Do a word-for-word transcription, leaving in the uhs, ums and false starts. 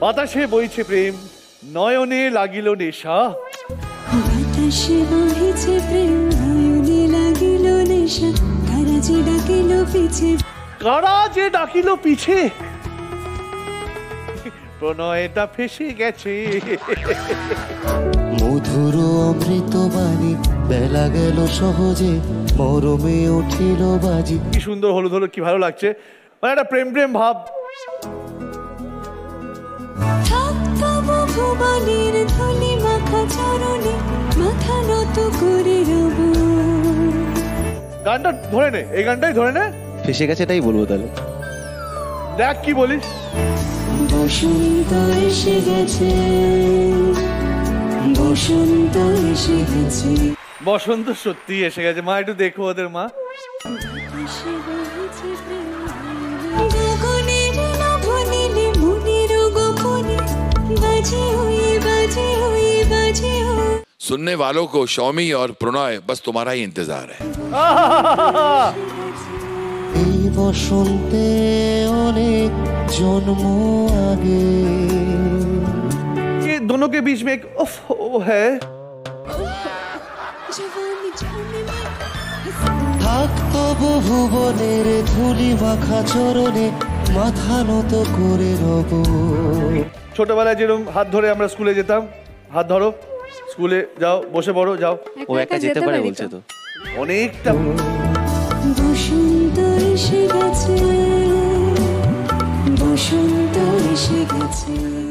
বাতাসে বইছে প্রেম, নয়নে লাগিল নেশা। বাতাসে বইছে প্রেম, নয়নে লাগিল নেশা। কারা যে ডাকিল পিছে, কারা যে ডাকিল পিছে, প্রণয়টা ফেসে গেছে। মধুর অমৃত বাণী, বেলা গেল সহজে, মরমে উঠিল বাজি। কি সুন্দর হলুদ হলুদ, কি ভালো লাগছে, মানে একটা প্রেম প্রেম ভাব। ভুবনের ধুলি মাখা চরণে, মাথা নত করে রব। গানটা ধরে নে, এই গানটাই ধরে নে। ফেসে গেছে এটাই বলবো তাহলে। দেখ কি বলিস। বসন্ত এসে গেছে, বসন্ত এসে গেছে। বসন্ত সত্যি এসে গেছে। মা একটু দেখো ওদের মা। বাতাসে বইছে প্রেম, গগনের নভনীলে মনের গোপনে, বাজে হয়ে বাজে হয়ে বাজে হয়ে। सुनने वालों को शौमी और प्रणय बस तुम्हारा ही इंतजार है। এই বসন্তে অনেক জন্ম আগে, ये दोनों के बीच में एक उफ वो है। जवानी जाने में থাকতো ভুবনের ধুলি মাখা চরণে, মাথা নত করে রব। ছোটবেলায় যেরকম হাত ধরে আমরা স্কুলে যেতাম, হাত ধরো স্কুলে যাও, বসে পড়ো যাও। ও একা যেতে পারে বলছে তো। অনেকটা বসন্ত এসে গেছে, বসন্ত এসে গেছে।